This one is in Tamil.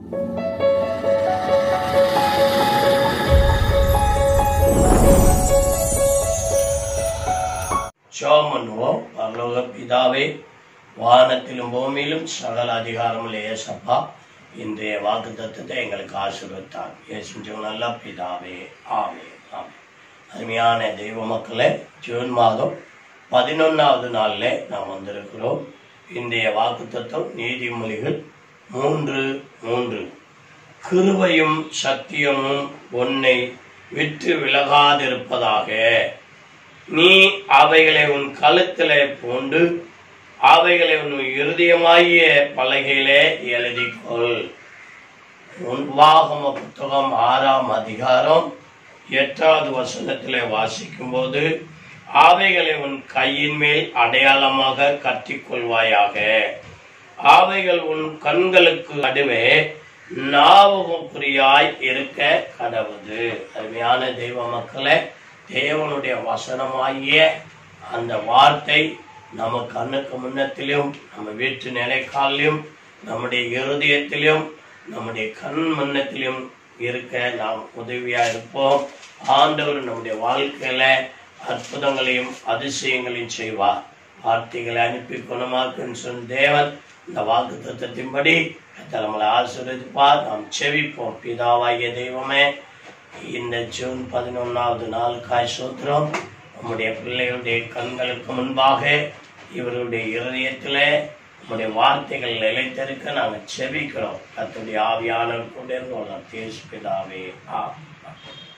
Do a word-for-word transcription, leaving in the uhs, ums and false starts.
ஜெபம் பண்ணுவோம். பரலோக பிதாவே, வானத்திலும் பூமியிலும் சகல அதிகாரமுள்ள இயேசப்பா, இன்றைய வாக்குத்தத்தத்தை எங்களுக்கு ஆசீர்வதித்தார். இயேசு நல்ல பிதாவே, ஆமென். ஆமென். அருமையான தெய்வ மக்களே, ஜூன் மாதம் பதினொன்னாவது நாளில் நாம் வந்திருக்கிறோம். இன்றைய வாக்குத்தத்தம் நீதிமொழிகள் மூன்று மூன்று. கிருபையும் சத்தியமும் உன்னை விட்டு விலகாதிருப்பதாக, நீ அவைகளை உன் கழுத்திலே பூண்டு அவைகளை உன் இருதயமாகிய பலகையிலே எழுதிக்கொள். உபாகம புத்தகம் ஆறாம் அதிகாரம் எட்டாவது வசனத்திலே வாசிக்கும் போது, அவைகளை உன் கையின் மேல் அடையாளமாக கட்டிக்கொள்வாயாக, அவைகள் உன் கண்களுக்கு நடுவே ஞாபகக்குறியாய் இருக்க கடவுது. அருமையான தெய்வ மக்களே, தேவனுடைய வசனமாகிய அந்த வார்த்தை நம்ம கண்ணுக்கு முன்னத்திலும், நம்ம வீட்டு நிலைக்காலிலும், நம்முடைய இருதயத்திலும், நம்முடைய கண் முன்னத்திலும் இருக்க நாம் உதவியா இருப்போம். ஆண்டவர் நம்முடைய வாழ்க்கையில அற்புதங்களையும் அதிசயங்களையும் செய்வார். வார்த்தைகளை அனுப்பி குணமாக்குன்னு சொன்ன தேவன் இந்த வாக்கு தத்தத்தின்படி நம்மளை ஆசீர்வதிப்பார். நாம் செவிப்போம். பிதாவாகிய தெய்வமே, இந்த ஜூன் பதினொன்னாவது நாளுக்காய் சோத்திரம். நம்முடைய பிள்ளைகளுடைய கண்களுக்கு முன்பாக இவருடைய இருதயத்திலே நம்முடைய வார்த்தைகள் நிலைத்திருக்க நாங்கள் செபிக்கிறோம். கர்த்தருடைய ஆவியானவர் கூட இருந்து பிதாவே. ஆ